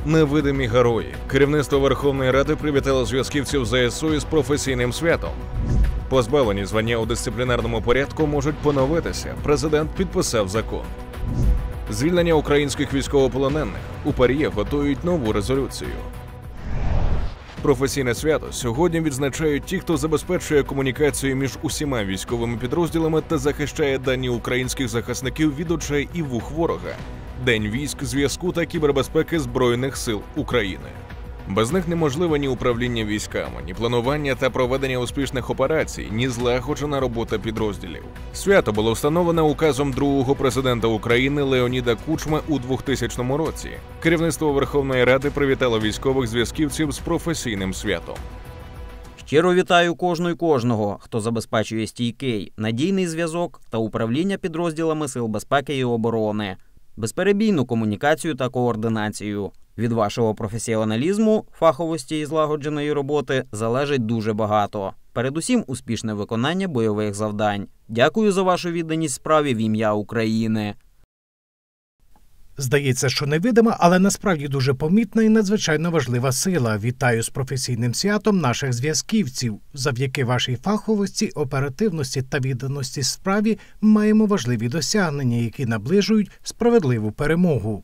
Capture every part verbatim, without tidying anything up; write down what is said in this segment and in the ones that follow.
Невидимі герої. Керівництво Верховної Ради привітало зв'язківців ЗСУ із професійним святом. Позбавлені звання у дисциплінарному порядку можуть поновитися. Президент підписав закон. Звільнення українських військовополонених. У ПАРЄ готують нову резолюцію. Професійне свято сьогодні відзначають ті, хто забезпечує комунікацію між усіма військовими підрозділами та захищає дані українських захисників від очей і вух ворога. День військ, зв'язку та кібербезпеки Збройних сил України. Без них неможливе ні управління військами, ні планування та проведення успішних операцій, ні злагоджена робота підрозділів. Свято було встановлено указом другого президента України Леоніда Кучми у двохтисячному році. Керівництво Верховної Ради привітало військових зв'язківців з професійним святом. Щиро вітаю кожну й кожного, хто забезпечує стійкий, надійний зв'язок та управління підрозділами Сил безпеки і оборони, безперебійну комунікацію та координацію. Від вашого професіоналізму, фаховості і злагодженої роботи залежить дуже багато. Передусім, успішне виконання бойових завдань. Дякую за вашу відданість справі в ім'я України. Здається, що невидима, але насправді дуже помітна і надзвичайно важлива сила. Вітаю з професійним святом наших зв'язківців. Завдяки вашій фаховості, оперативності та відданості справі маємо важливі досягнення, які наближують справедливу перемогу.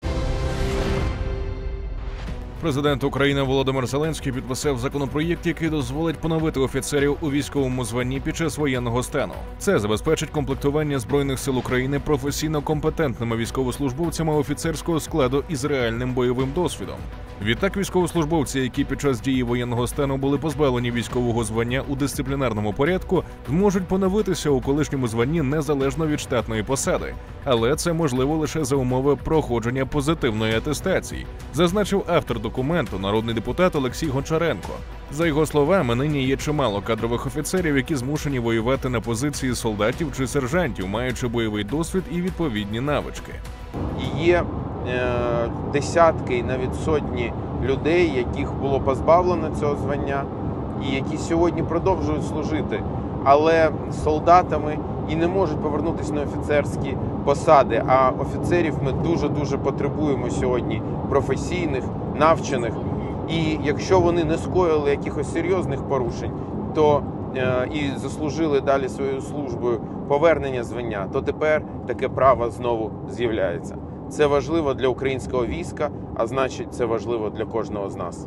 Президент України Володимир Зеленський підписав законопроєкт, який дозволить поновити офіцерів у військовому званні під час воєнного стану. Це забезпечить комплектування Збройних сил України професійно компетентними військовослужбовцями офіцерського складу із реальним бойовим досвідом. Відтак військовослужбовці, які під час дії воєнного стану були позбавлені військового звання у дисциплінарному порядку, зможуть поновитися у колишньому званні незалежно від штатної посади. Але це можливо лише за умови проходження позитивної атестації, зазначив автор документу, народний депутат Олексій Гончаренко. За його словами, нині є чимало кадрових офіцерів, які змушені воювати на позиції солдатів чи сержантів, маючи бойовий досвід і відповідні навички. Є е, десятки і навіть сотні людей, яких було позбавлено цього звання і які сьогодні продовжують служити, але солдатами і не можуть повернутися на офіцерські посади. А офіцерів ми дуже-дуже потребуємо сьогодні професійних, навчених. І якщо вони не скоїли якихось серйозних порушень, то е, і заслужили далі своєю службою повернення звання, то тепер таке право знову з'являється. Це важливо для українського війська, а значить, це важливо для кожного з нас.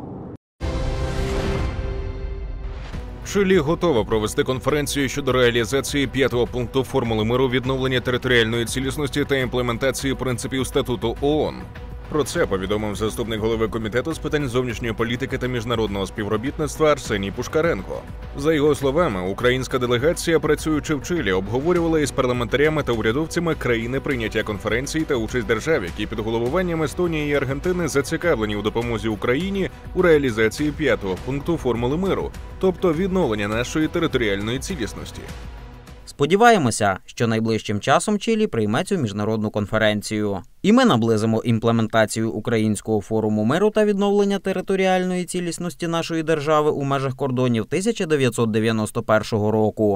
Чилі готова провести конференцію щодо реалізації п'ятого пункту формули миру відновлення територіальної цілісності та імплементації принципів статуту ООН. Про це повідомив заступник голови комітету з питань зовнішньої політики та міжнародного співробітництва Арсеній Пушкаренко. За його словами, українська делегація, працюючи в Чилі, обговорювала із парламентарями та урядовцями країни прийняття конференції та участь держав, які під головуванням Естонії і Аргентини зацікавлені у допомозі Україні у реалізації п'ятого пункту формули миру, тобто відновлення нашої територіальної цілісності. Сподіваємося, що найближчим часом Чилі прийме цю міжнародну конференцію. І ми наблизимо імплементацію Українського форуму миру та відновлення територіальної цілісності нашої держави у межах кордонів тисяча дев'ятсот дев'яносто першого року.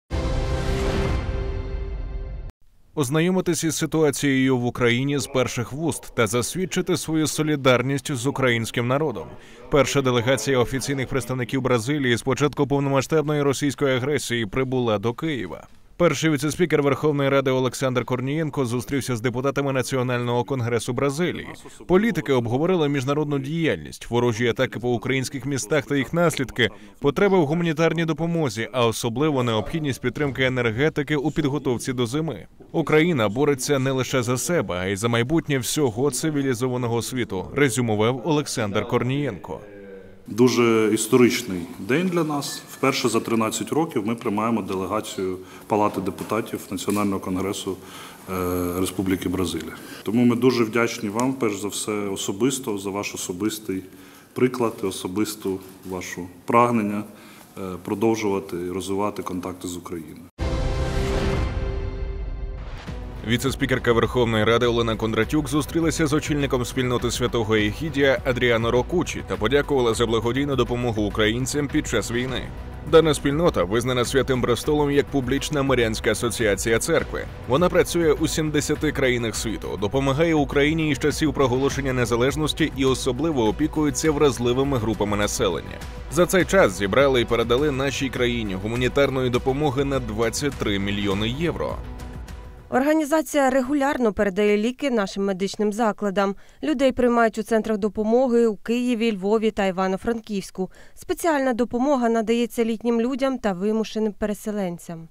Ознайомитися із ситуацією в Україні з перших вуст та засвідчити свою солідарність з українським народом. Перша делегація офіційних представників Бразилії з початку повномасштабної російської агресії прибула до Києва. Перший віцеспікер Верховної Ради Олександр Корнієнко зустрівся з депутатами Національного конгресу Бразилії. Політики обговорили міжнародну діяльність, ворожі атаки по українських містах та їх наслідки, потреби в гуманітарній допомозі, а особливо необхідність підтримки енергетики у підготовці до зими. Україна бореться не лише за себе, а й за майбутнє всього цивілізованого світу, резюмував Олександр Корнієнко. Дуже історичний день для нас. Вперше за тринадцять років ми приймаємо делегацію Палати депутатів Національного конгресу Республіки Бразилія. Тому ми дуже вдячні вам, перш за все, особисто, за ваш особистий приклад і особисту вашу прагнення продовжувати і розвивати контакти з Україною. Віце-спікерка Верховної Ради Олена Кондратюк зустрілася з очільником спільноти Святого Єгідія Адріано Рокучі та подякувала за благодійну допомогу українцям під час війни. Дана спільнота визнана Святим Престолом як публічна Маріанська асоціація церкви. Вона працює у сімдесяти країнах світу, допомагає Україні із часів проголошення незалежності і особливо опікується вразливими групами населення. За цей час зібрали і передали нашій країні гуманітарної допомоги на двадцять три мільйони євро. Організація регулярно передає ліки нашим медичним закладам. Людей приймають у центрах допомоги у Києві, Львові та Івано-Франківську. Спеціальна допомога надається літнім людям та вимушеним переселенцям.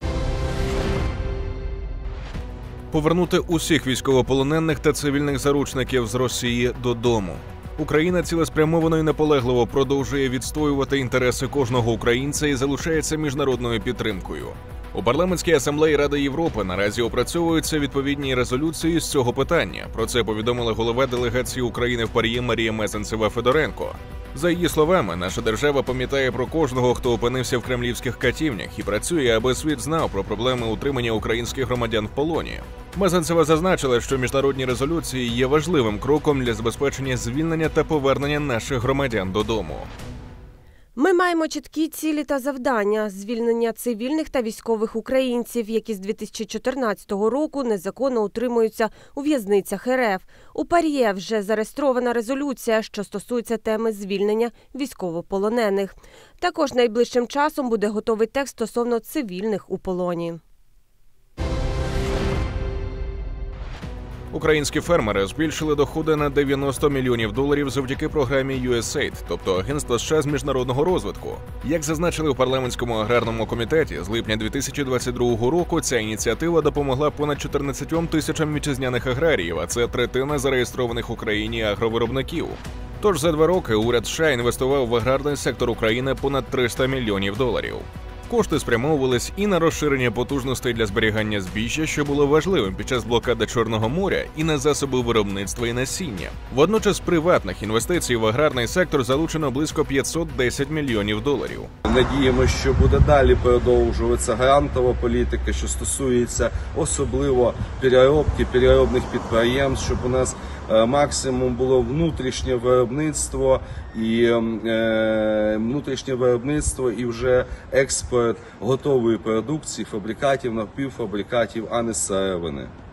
Повернути усіх військовополонених та цивільних заручників з Росії додому. Україна цілеспрямовано і наполегливо продовжує відстоювати інтереси кожного українця і залишається міжнародною підтримкою. У парламентській асамблеї Ради Європи наразі опрацьовуються відповідні резолюції з цього питання. Про це повідомила голова делегації України в ПАРЄ Марія Мезенцева-Федоренко. За її словами, наша держава пам'ятає про кожного, хто опинився в кремлівських катівнях і працює, аби світ знав про проблеми утримання українських громадян в полоні. Мезенцева зазначила, що міжнародні резолюції є важливим кроком для забезпечення звільнення та повернення наших громадян додому. Ми маємо чіткі цілі та завдання – звільнення цивільних та військових українців, які з дві тисячі чотирнадцятого року незаконно утримуються у в'язницях РФ. У ПАРЄ вже зареєстрована резолюція, що стосується теми звільнення військовополонених. Також найближчим часом буде готовий текст стосовно цивільних у полоні. Українські фермери збільшили доходи на дев'яносто мільйонів доларів завдяки програмі ю ес ей ай ді, тобто Агентства США з міжнародного розвитку. Як зазначили у парламентському аграрному комітеті, з липня дві тисячі двадцять другого року ця ініціатива допомогла понад чотирнадцятьом тисячам вітчизняних аграріїв, а це третина зареєстрованих в Україні агровиробників. Тож за два роки уряд США інвестував в аграрний сектор України понад триста мільйонів доларів. Кошти спрямовувались і на розширення потужностей для зберігання збіжжя, що було важливим під час блокади Чорного моря, і на засоби виробництва і насіння. Водночас приватних інвестицій в аграрний сектор залучено близько п'ятсот десять мільйонів доларів. Надіємося, що буде далі продовжуватися грантова політика, що стосується особливо переробки, переробних підприємств, щоб у нас максимум було внутрішнє виробництво і е, внутрішнє виробництво і вже експорт готової продукції, фабрикатів, напівфабрикатів, а не сировини.